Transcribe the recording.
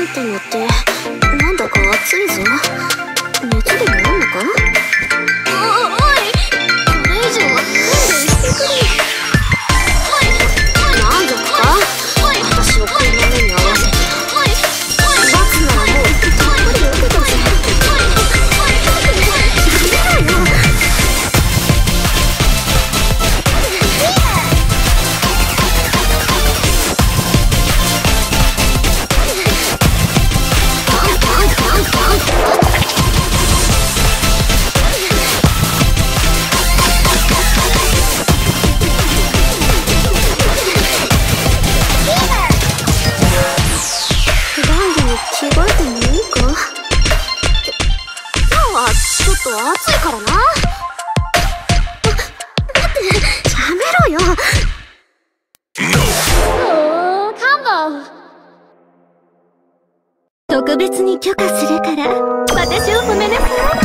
んたのってなんだか暑いぞ。熱でもあんのか？おい、これ以上は勘弁してくれ。満足か？私をこんな目に遭わせて。罰ならもうたっぷり受けたぜ。やめろよ。着替えてもいいか？今日はちょっと暑いからな。待って、やめろよ。特別に許可するから私を褒めなさい。